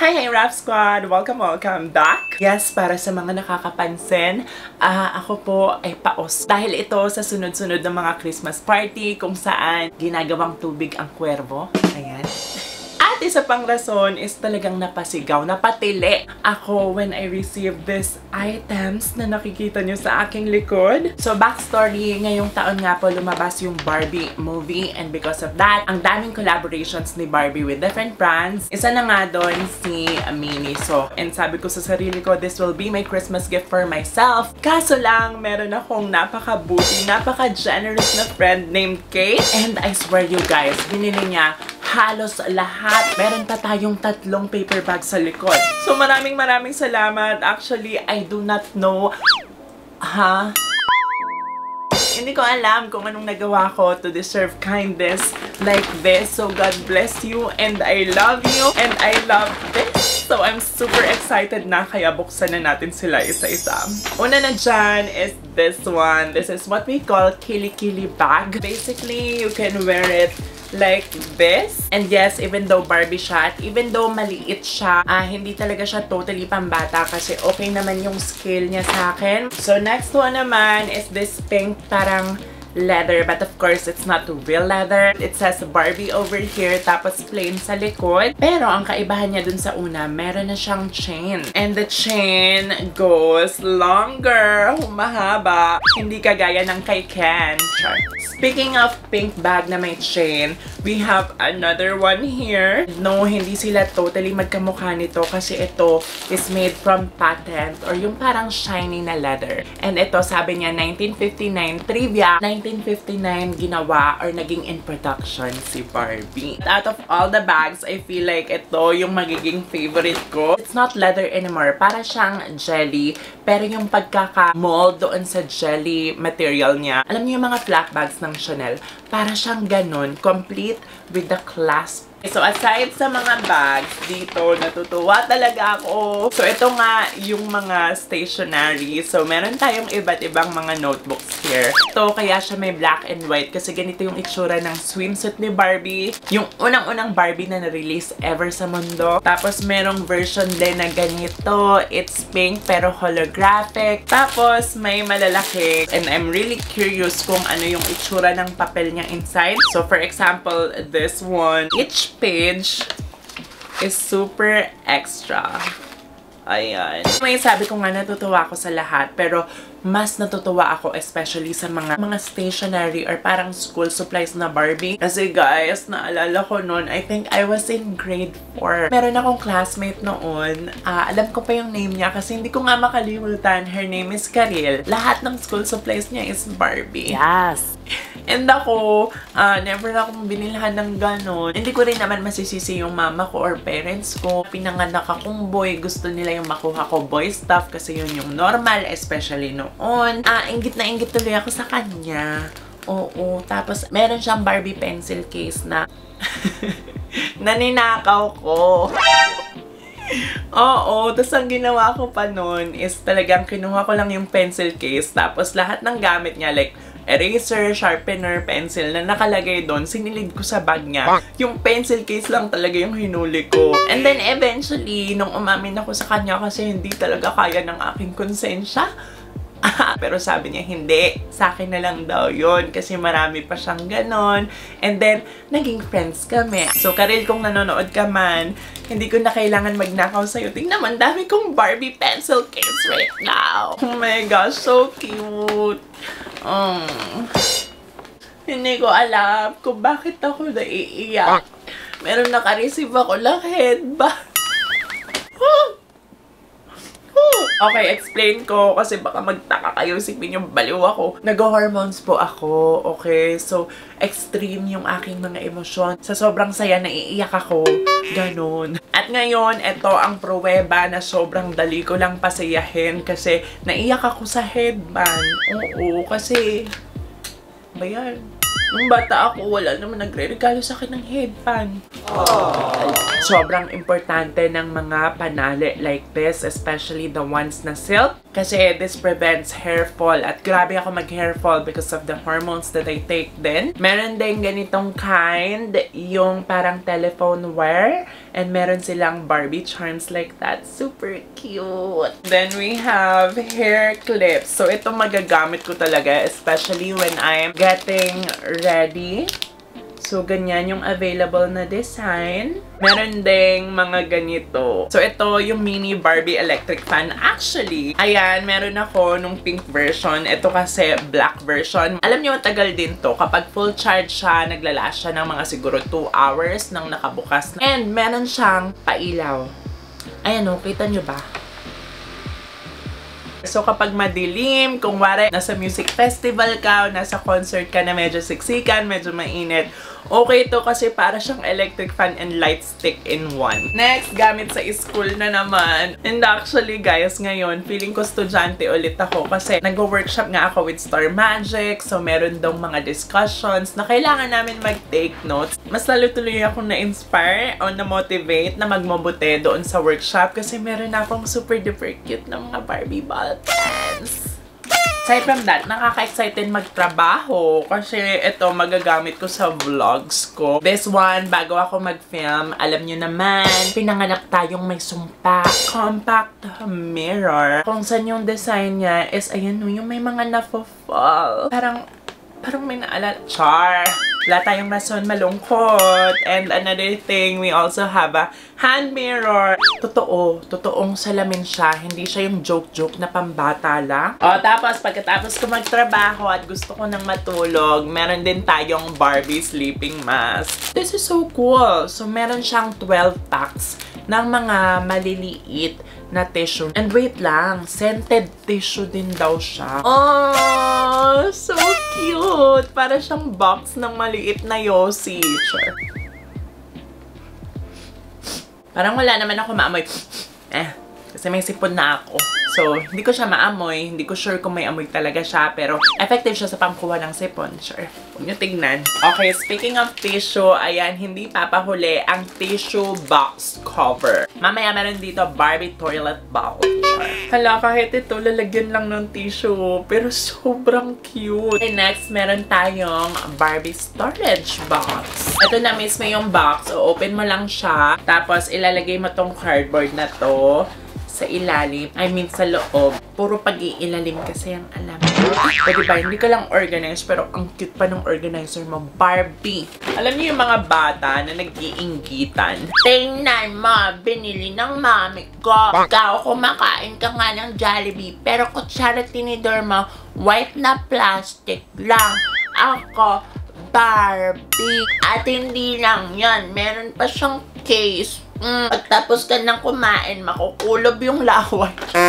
Hi Rap Squad! Welcome back! Yes, para sa mga nakakapansin, ako po ay paos. Dahil ito sa sunod-sunod ng mga Christmas party kung saan ginagawang tubig ang kwerbo. Ayan. At isa pang rason is talagang napasigaw, napatili ako when I received these items na nakikita nyo sa aking likod. So backstory, ngayong taon nga po lumabas yung Barbie movie and because of that, ang daming collaborations ni Barbie with different brands. Isa na nga doon si Miniso. And sabi ko sa sarili ko, this will be my Christmas gift for myself. Kaso lang, meron akong napaka-booty, napaka-generous na friend named Kate. And I swear you guys, binili niya halos lahat. Meron pa tayong 3 paper bags sa likod. So maraming salamat. Actually, I do not know. Hindi ko alam kung anong nagawa ko to deserve kindness like this. So God bless you and I love you and I love this. So I'm super excited na kaya buksan na natin sila isa-isa. Una na dyan is this one. This is what we call Kili-Kili bag. Basically, you can wear it like this. And yes, even though Barbie siya, at even though maliit siya, hindi talaga siya totally pambata kasi okay naman yung scale niya sa akin. So next one naman is this pink parang leather, but of course it's not real leather. It says Barbie over here, tapos plain sa likod. Pero ang kaibahan niya dun sa una, meron na siyang chain. And the chain goes longer, humahaba. Hindi kagaya ng kay Ken. Char. Speaking of pink bag na may chain, we have another one here. No, hindi sila totally magkamukha nito kasi ito is made from patent or yung parang shiny na leather. And ito, sabi niya, 1959 trivia. 1959 ginawa or naging in production si Barbie. Out of all the bags, I feel like ito yung magiging favorite ko. It's not leather anymore. Para siyang jelly. Pero yung pagkaka-mold doon sa jelly material niya. Alam niyo yung mga flap bags ng Chanel? Para siyang ganun. Complete with the clasp. So aside sa mga bags, dito natutuwa talaga ako. So ito nga yung mga stationery. So meron tayong iba't ibang mga notebooks here. Ito kaya siya may black and white kasi ganito yung itsura ng swimsuit ni Barbie. Yung unang-unang Barbie na na-release ever sa mundo. Tapos merong version din na ganito. It's pink pero holographic. Tapos may malalaki. And I'm really curious kung ano yung itsura ng papel niya inside. So for example, this one. Each page is super extra. Ayan. May sabi ko nga natutuwa ako sa lahat, pero mas natutuwa ako especially sa mga stationery or parang school supplies na Barbie. Kasi guys, naalala ko noon, I think I was in grade 4. Meron akong classmate noon. Alam ko pa yung name niya kasi hindi ko nga makalimutan. Her name is Karil. Lahat ng school supplies niya is Barbie. Yes! And ako, never na akong binilhan ng ganon. Hindi ko rin naman masisisi yung mama ko or parents ko. Pinanganak akong boy. Gusto nila yung makuha ko boy stuff kasi yun yung normal, especially noon. Inggit na inggit tuloy ako sa kanya. Oo. Tapos, meron siyang Barbie pencil case na naninakaw ko. Oo, tapos ang ginawa ko pa nun is talagang kinuha ko lang yung pencil case. Tapos lahat ng gamit niya, like eraser, sharpener, pencil na nakalagay doon, sinilid ko sa bag niya. Yung pencil case lang talaga yung hinuli ko. And then eventually, nung umamin ako sa kanya kasi hindi talaga kaya ng aking konsensya, pero sabi niya, hindi. Sa akin na lang daw yun. Kasi marami pa siyang ganon. And then, naging friends kami. So, Karil, kung nanonood ka man, hindi ko na kailangan magnakaw sa'yo. Tingnan naman, dami kong Barbie pencil case right now. Oh my gosh, so cute. Hindi ko alam kung bakit ako naiiyak. Meron naka-receive ako lang headband. Okay, explain ko kasi baka magtaka kayo, isipin yung baliw ako. Nag-hormones po ako, okay? So, extreme yung aking mga emosyon. Sa sobrang saya, naiiyak ako. Ganon. At ngayon, ito ang pruweba na sobrang dali ko lang pasayahin kasi naiyak ako sa headband. Oo, kasi bayan. Nung bata ako, wala naman nagre-regalo sa akin ng headband. Sobrang importante ng mga panali like this, especially the ones na silk. Kasi this prevents hair fall. At grabe ako mag-hair fall because of the hormones that I take din. Meron din ganitong kind, yung parang telephone wire. And meron silang Barbie charms like that. Super cute! Then we have hair clips. So ito magagamit ko talaga, especially when I'm getting ready. So, ganyan yung available na design. Meron ding mga ganito. So, ito yung mini Barbie electric fan. Actually, ayan, meron ako nung pink version. Ito kasi black version. Alam niyo, tagal din to. Kapag full charge siya, naglalast siya ng mga siguro 2 hours nang nakabukas. And meron siyang pailaw. Ayan o, kita niyo ba? So, kapag madilim, kung wari, nasa music festival ka o nasa concert ka na medyo siksikan, medyo mainit, okay to kasi para siyang electric fan and light stick in one. Next, gamit sa school na naman. And actually, guys, ngayon, feeling ko estudyante ulit ako kasi nag-workshop nga ako with Star Magic. So, meron daw mga discussions na kailangan namin mag-take notes. Mas lalo tuloy akong na-inspire o na-motivate na magmabuti doon sa workshop kasi meron akong super duper cute na mga Barbie ball pens. Aside from that, nakaka-excited magtrabaho kasi ito magagamit ko sa vlogs ko. This one, bago ako mag-film, alam nyo naman, pinanganak tayong may sumpa. Compact mirror. Kung saan yung design niya is, ayan no, yung may mga nafo-fall. Parang may naalala. Char! Wala tayong rason malungkot. And another thing, we also have a hand mirror. Totoong salamin siya. Hindi siya yung joke-joke na pambata lang. O, tapos pagkatapos ko magtrabaho at gusto ko nang matulog, meron din tayong Barbie sleeping mask. This is so cool. So, meron siyang 12 packs ng mga maliliit na tissue. And wait lang, scented tissue din daw siya. Oh, so cute! Para siyang box ng maliit na Yossi. Sure. Parang wala naman ako maamoy. Kasi may sipon na ako. So, hindi ko siya maamoy. Hindi ko sure kung may amoy talaga siya. Pero, effective siya sa pangkuha ng sipon. Sure. Huwag nyo tignan. Okay, speaking of tissue, ayan, hindi papahuli ang tissue box cover. Mamaya meron dito Barbie toilet bowl. Sure. Hala, kahit ito, lalagyan lang ng tissue. Pero sobrang cute. Okay, next, meron tayong Barbie storage box. Ito na mismo yung box. So, open mo lang siya. Tapos, ilalagay mo tong cardboard na to sa ilalim, I mean sa loob. Puro pag-iilalim kasi ang alam mo. O diba, hindi ka lang organize, pero ang cute pa ng organizer mo, Barbie. Alam niyo yung mga bata na nag-iinggitan? Tingnan mo, binili ng mami ko. Ikaw, kumakain ka nga ng Jollibee, pero kutsara tinidor mo, white na plastic lang. Ako, Barbie. At hindi lang yan, meron pa siyang case. Pagtapos ka nang kumain, makukulob yung laway.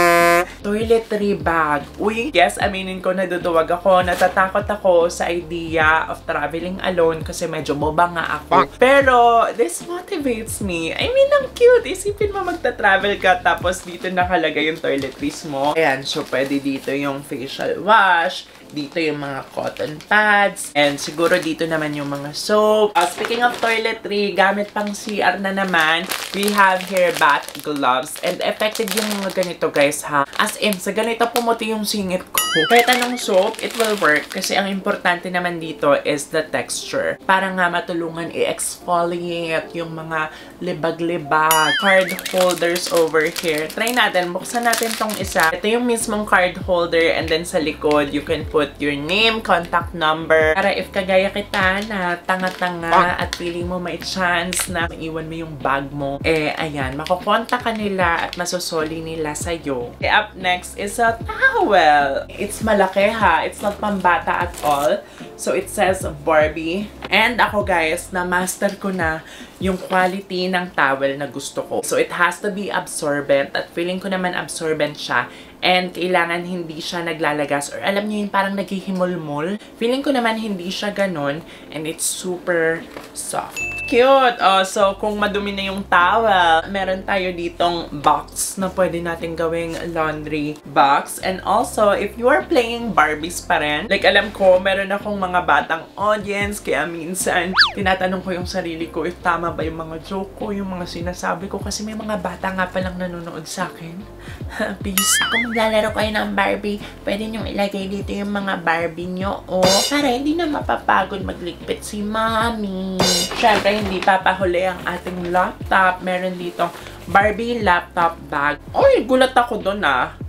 Toiletry bag. Uy, yes, aminin ko, naduduwag ako. Natatakot ako sa idea of traveling alone kasi medyo boba nga ako. Pero, this motivates me. I mean, ang cute. Isipin mo magta-travel ka tapos dito nakalagay yung toiletries mo. Ayan, so pwede dito yung facial wash. Dito yung mga cotton pads. And siguro dito naman yung mga soap. Speaking of toiletry, gamit pang CR na naman, we have here bath gloves. And effective yung mga ganito, guys, ha? As in, sa ganito pumuti yung singit ko. Kahit anong soap, it will work. Kasi ang importante naman dito is the texture. Para nga matulungan i-exfoliate yung mga libag-libag. Card holders over here. Try natin. Buksan natin tong isa. Ito yung mismong card holder. And then sa likod, you can put your name, contact number. Para if kagaya kita na tanga-tanga at feeling mo may chance na maiwan mo yung bag mo, ayan, makukontak ka nila at masosoli nila sa'yo. Up next is a towel. It's malaki ha. It's not pambata at all. So, it says Barbie. And ako, guys, na-master ko na yung quality ng towel na gusto ko. So, it has to be absorbent. At feeling ko naman absorbent siya. And kailangan hindi siya naglalagas. Or alam niyo yung parang naghihimulmul. Feeling ko naman hindi siya ganun. And it's super soft. Cute! Oh, so, kung madumi na yung towel, meron tayo ditong box na pwede natin gawing laundry box. And also, if you are playing Barbies pa rin, like alam ko, meron akong mga batang audience. Kaya minsan, tinatanong ko yung sarili ko if tama ba yung mga joke ko, yung mga sinasabi ko. Kasi may mga bata nga palang nanonood sa akin. Peace. Kung maglalaro kayo ng Barbie, pwede nyo ilagay dito yung mga Barbie nyo. O, para hindi na mapapagod magligpit si Mommy. Siyempre, hindi papahuli ang ating laptop. Meron dito Barbie laptop bag. Oy, gulat ako doon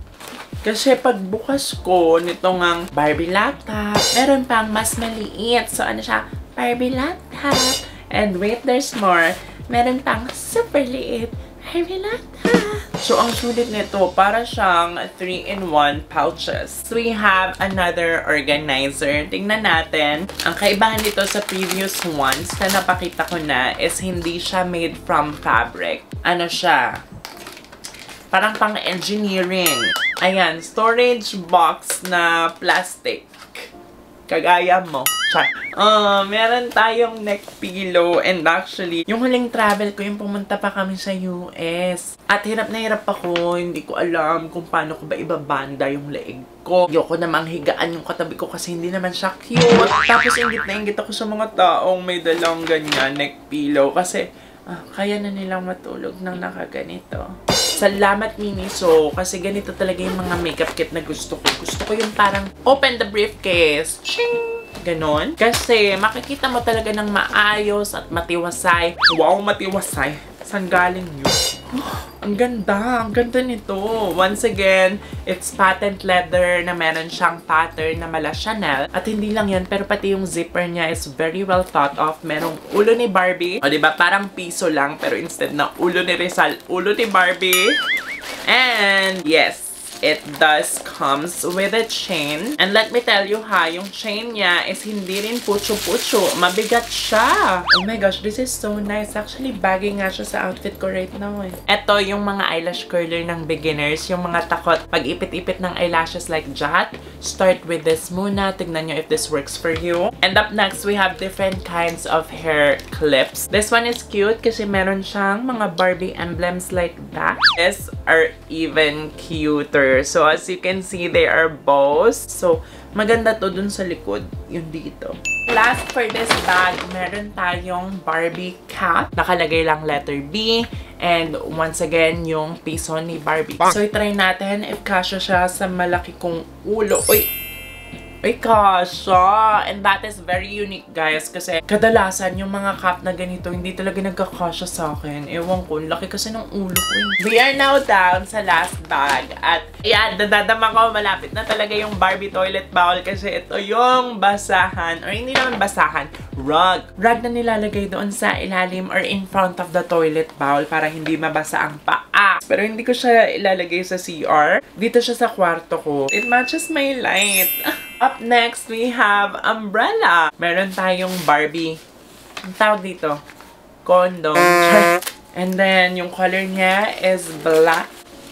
Kasi pagbukas ko nitong ang Barbie laptop, meron pang mas maliit. So, ano siya? Barbie laptop. And wait, there's more. Meron pang super liit Barbie laptop. So, ang sulit nito, para siyang 3-in-1 pouches. So, we have another organizer. Tingnan natin. Ang kaibahan dito sa previous ones na napakita ko na is hindi siya made from fabric. Ano siya? Parang pang-engineering. Ayan, storage box na plastic. Kagaya mo. Char. Meron tayong neck pillow. And actually, yung huling travel ko, yung pumunta pa kami sa US. At hirap na hirap ako. Hindi ko alam kung paano ko ba ibabanda yung leeg ko. Ayoko namang higaan yung katabi ko kasi hindi naman siya cute. Tapos ingit na ingit ako sa mga taong may dalang ganyan, neck pillow. Kasi, kaya na nilang matulog nang nakaganito. Salamat, Miniso. Kasi ganito talaga yung mga makeup kit na gusto ko. Gusto ko yung parang open the briefcase. Ching! Ganon. Kasi makikita mo talaga ng maayos at matiwasay. Wow, matiwasay. Saan galing yun? Ang ganda. Ang ganda nito. Once again, it's patent leather na meron siyang pattern na mala Chanel. At hindi lang yan, pero pati yung zipper niya is very well thought of. Merong ulo ni Barbie. O diba, parang piso lang. Pero instead na ulo ni Rizal, ulo ni Barbie. And yes, it does comes with a chain. And let me tell you yung chain niya is hindi rin pucho-pucho. Mabigat siya. Oh my gosh, this is so nice. Actually, bagay nga siya sa outfit ko right now Ito yung mga eyelash curler ng beginners. Yung mga takot pag-ipit-ipit ng eyelashes like that. Start with this muna. Tignan nyo if this works for you. And up next, we have different kinds of hair clips. This one is cute kasi meron siyang mga Barbie emblems like that. These are even cuter. So, as you can see, they are bows. So, maganda to dun sa likod. Yung dito. Last for this bag, meron tayong Barbie cap. Nakalagay lang letter B. And once again, yung piso ni Barbie. So, itry natin if kasya siya sa malaki kong ulo. Uy! Ay, kasha! And that is very unique, guys. Kasi kadalasan yung mga cap na ganito, hindi talaga nagkakasya sa akin. Ewan ko, laki kasi ng ulo ko We are now down sa last bag. At yan, dadadama ko, malapit na talaga yung Barbie toilet bowl. Kasi ito yung basahan, or hindi naman basahan, rug. Rug na nilalagay doon sa ilalim or in front of the toilet bowl para hindi mabasa ang paa. Pero hindi ko siya ilalagay sa CR. Dito siya sa kwarto ko. It matches my light. Up next, we have umbrella. Meron tayong Barbie. Ang tawag dito? Condom. And then, yung color niya is black.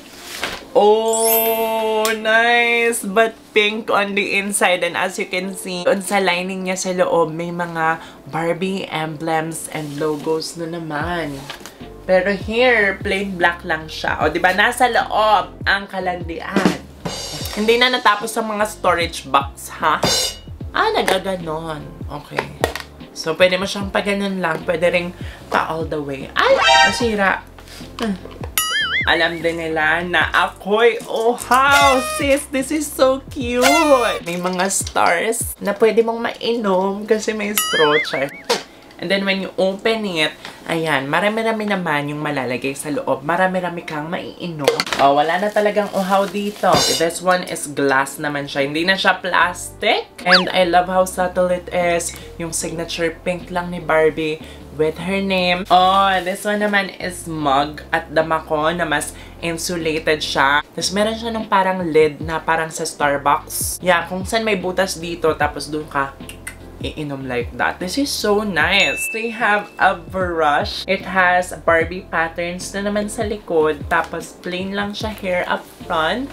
Oh, nice! But pink on the inside. And as you can see, on sa lining niya sa loob, may mga Barbie emblems and logos na naman. Pero here, plain black lang siya. O, diba? Nasa loob ang kalandian. Hindi na natapos sa mga storage box, ha? Nagaganon. Okay. So, pwede mo siyang paganon lang. Pwede ring pa all the way. Ay! Nasira. Alam din nila na ako'y, oh how, sis, this is so cute! May mga stars na pwede mong mainom kasi may straw char. And then, when you open it, ayan, marami-rami naman yung malalagay sa loob. Marami-rami kang maiinom. Oh, wala na talagang uhaw dito. This one is glass naman siya. Hindi na siya plastic. And I love how subtle it is. Yung signature pink lang ni Barbie with her name. Oh, this one naman is mug. At dama ko na mas insulated siya. Tapos meron siya nung parang lid na parang sa Starbucks. Yeah, kung saan may butas dito, tapos dun ka iinom like that. This is so nice. We have a brush. It has Barbie patterns na naman sa likod. Tapos plain lang siya hair up front.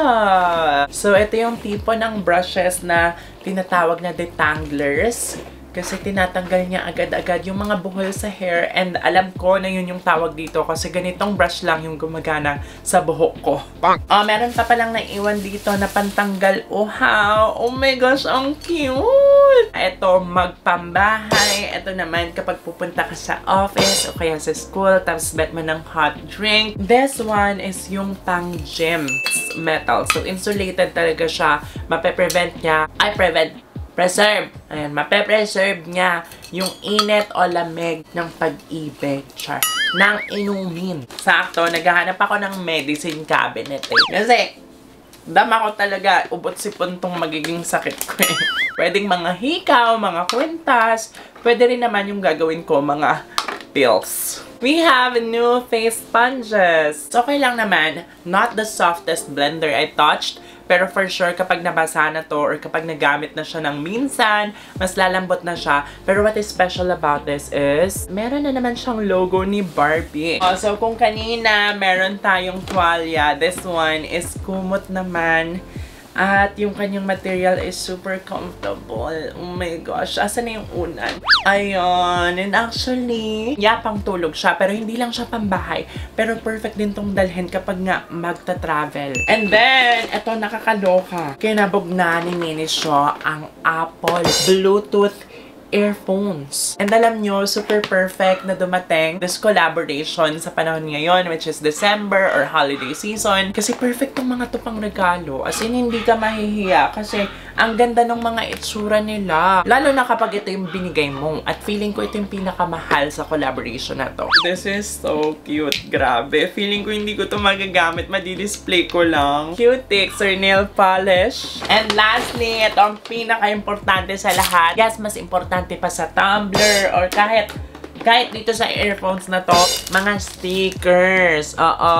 So ito yung tipo ng brushes na tinatawag na detanglers. Kasi tinatanggal niya agad-agad yung mga buhol sa hair. And alam ko na yun yung tawag dito kasi ganitong brush lang yung gumagana sa buhok ko. Meron pa palang naiwan dito na pantanggal uhaw. Oh my gosh, ang cute! Ito, magpambahay. Ito naman kapag pupunta ka sa office o kaya sa school, tapos bet mo ng hot drink. This one is yung pang gym. It's metal. So, insulated talaga siya. Mape-prevent niya. Preserve. Ayan, mape-preserve niya yung init o lamig ng pag-ibig. Char. Nang inumin. Sakto, naghahanap ako ng medicine cabinet eh. Kasi, dama ko talaga, ubot-sipon tong magiging sakit ko eh. Pwedeng mga hikaw, mga kwintas. Pwede rin naman yung gagawin ko, mga pills. We have new face sponges. Okay lang naman, not the softest blender I touched. Pero for sure, kapag nabasa na to or kapag nagamit na siya ng minsan, mas lalambot na siya. Pero what is special about this is, meron na naman siyang logo ni Barbie. So kung kanina meron tayong tuwalya, this one is kumot naman. At yung kanyang material is super comfortable. Oh my gosh. Asan na yung unan? Ayun. And actually, pang tulog siya. Pero hindi lang siya pambahay. Pero perfect din tong dalhin kapag nga magta-travel. And then, eto nakakaloka. Kinabog na ni Minisho ang Apple Bluetooth earphones. And alam nyo, super perfect na dumating this collaboration sa panahon ngayon, which is December or holiday season. Kasi perfect tong mga to pang regalo. As in, hindi ka mahihiya kasi ang ganda ng mga itsura nila. Lalo na kapag ito yung binigay mo. At feeling ko ito yung pinakamahal sa collaboration na to. This is so cute. Grabe. Feeling ko hindi ko to magagamit. Madi-display ko lang. Cutics or nail polish. And lastly, ito ang pinaka-importante sa lahat. Yes, mas importante pa sa tumbler or kahit dito sa earphones na to, mga stickers.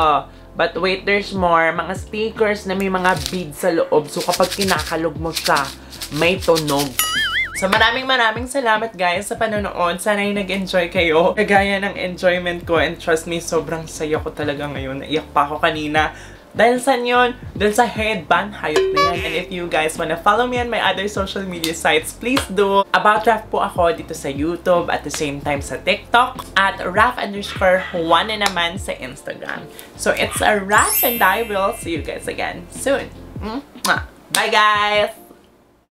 But wait, there's more. Mga stickers na may mga beads sa loob. So kapag kinakalog mo siya, may tunog. So maraming salamat guys sa panonood. Sana ay nag-enjoy kayo. Kagaya ng enjoyment ko. And trust me, sobrang saya ko talaga ngayon. Naiyak pa ako kanina. Dahil saan yun? Dahil sa headband, hayop na yan. And if you guys wanna follow me on my other social media sites, please do. About Raf po ako dito sa YouTube, at the same time sa TikTok, at Raf_1 na naman sa Instagram. So it's a Raf and I will see you guys again soon. Bye guys!